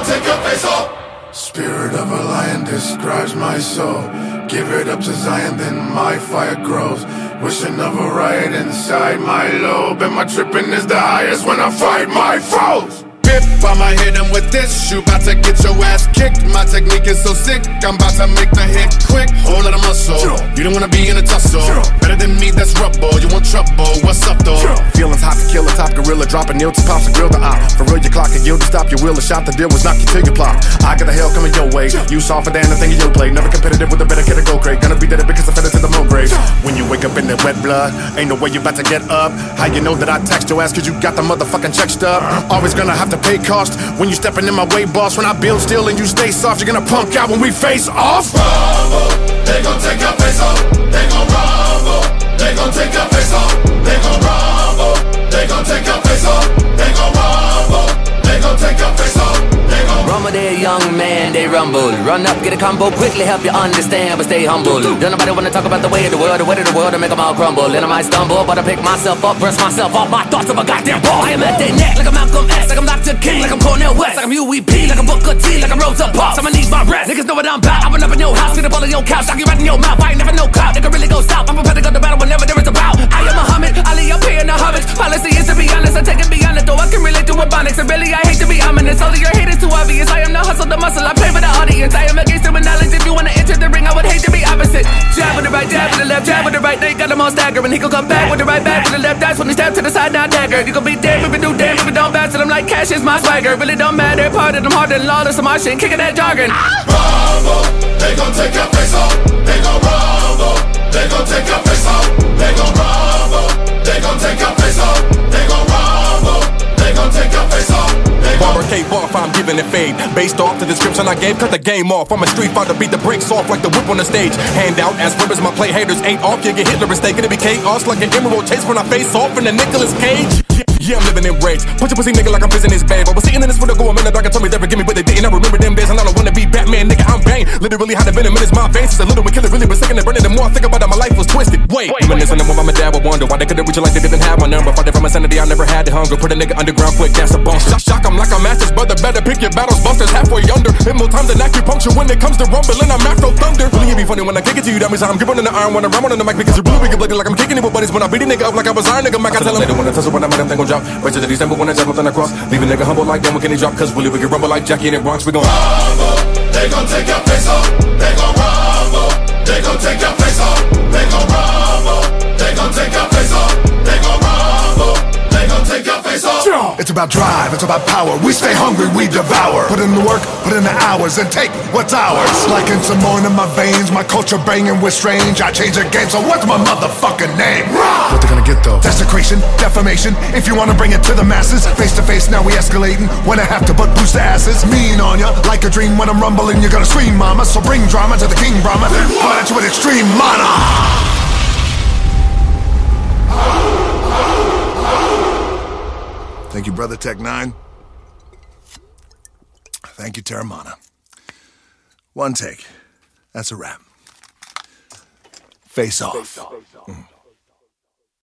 take your face off. Spirit of a lion describes my soul. Give it up to Zion, then my fire grows. Wishing of a riot inside my lobe, and my tripping is the highest when I fight my foes. I'ma hit him with this, you bout to get your ass kicked. My technique is so sick, I'm about to make the hit quick. Whole lot of muscle, you don't wanna be in a tussle. Better than me, that's rubble, you want trouble, what's up though? Feelings hot to kill a top gorilla, drop a nail to pops and grill the op. For real, your clock and yield to stop your wheel, a shot the deal was knock you till you plop. I got the hell coming your way, you softer than the thing in your play. Never competitive with a better kid to go crate. Gonna be dead because I fed it to the mold grave. When you wake up in that wet blood, ain't no way you about to get up. How you know that I text your ass cause you got the motherfucking check stub? Always gonna have to pay cost when you stepping in my way, boss. When I build still and you stay soft, you're gonna punk out when we face off. Rumble, they gon' take your face off. They gon' rumble, they gon' take your face off. They gon' rumble, they gon' take your face off. They gon' rumble, they gon' take your face off. Rumble there, young man, they rumble. Run up, get a combo, quickly help you understand, but stay humble. Don't nobody wanna talk about the way of the world, and make them all crumble. And I might stumble, but I pick myself up, brush myself off my thoughts of a goddamn ball. I am at their neck, like I'm Malcolm X, like I'm Dr. King, like I'm Cornel West, like I'm UEP, like I'm Booker T, like I'm Rosa Parks. I'ma need my rest. Niggas know what I'm about. I run up in your house, get up all in your couch, knock you right in your mouth. I ain't never no clout, nigga really go south. I'm prepared to go to battle whenever there is a bout. I am Muhammad Ali, I'm paying the homage. Policy is to be honest, I take it beyond it, though I can relate to Ebonics. And really, I hate to be ominous, all of your hate is too obvious. I am the hustle, the muscle, I play for the audience. I am against human knowledge. If you wanna enter the ring, I would hate to be opposite. Jab with the right, jab with the left, jab with the right. They got them all staggering. He gon' come back with the right, back with the left. That's when he stab to the side, now dagger. You gon' be dead if you do damn, if you don't bounce. And I'm like, cash is my swagger. Really don't matter, part of them harder than lawless. I'm all shit, kicking that jargon. Rumble, they gon' take your face off. They gon' rumble, they gon' take your face off. They gon' rumble, they gon' take your face off. They gon' rumble, they gon' take your face off. Barber cave off, I'm giving it fade. Based off the description I gave, cut the game off. I'm a street fighter, beat the brakes off like the whip on the stage. Hand out as ribbons, my play haters ain't off. You get Hitler mistaken, it be chaos like an emerald chase when I face off in the Nicolas Cage. Yeah, I'm living in rage. Punch a pussy nigga like I'm fizzing his bag. I was sitting in this window going, man, the dog told me they forgive me, but they didn't. I remember them days and I don't wanna be Batman, nigga, I'm Bane. Literally had a venom in his my veins. Since a little one killer really was sick and burning. The more I think about it, my life was twisted. Wait, reminiscing of when my dad would wonder why they couldn't reach it like they didn't have my number. Fighting from insanity, I never had the hunger. Put a nigga underground quick, that's a bump. Shock, I'm like a master's brother. Better pick your battles, busters halfway under. Hit more time than acupuncture when it comes to rumbling. I'm Afro Thunder. Really, it be funny when I kick it to you. That means I'm gripping on the iron when I ram on the mic because you're blue, blooded like I'm kicking it with buddies. When I beat a nigga up like I was iron, nigga, Mac, I tell him they don't wanna tussle when I'm at them, they gon' drop. Right to the December when I jump nothing across. Leave a nigga humble like them, when can he drop? Cause really we can rumble like Jackie in the Bronx. We gon' rumble, they gon' take your face off. They gon' rumble, they gon' take your face off. They gon' rumble, they gon' take your face off. They gon' rumble, they gon' take your face off. It's about drive, it's about power. We stay hungry, we devour. Put in the work, put in the hours, and take what's ours. Like in Samoan in my veins, my culture banging with strange. I change the game, so what's my motherfucking name? What they gonna get though? Desecration, defamation. If you wanna bring it to the masses, face to face, now we escalating. When I have to butt boost the asses, mean on ya like a dream. When I'm rumbling, you're gonna scream, mama. So bring drama to the King Brahma. Fight at you with extreme mana. Thank you, Brother Tech 9. Thank you, Terramana. One take. That's a wrap. Face off.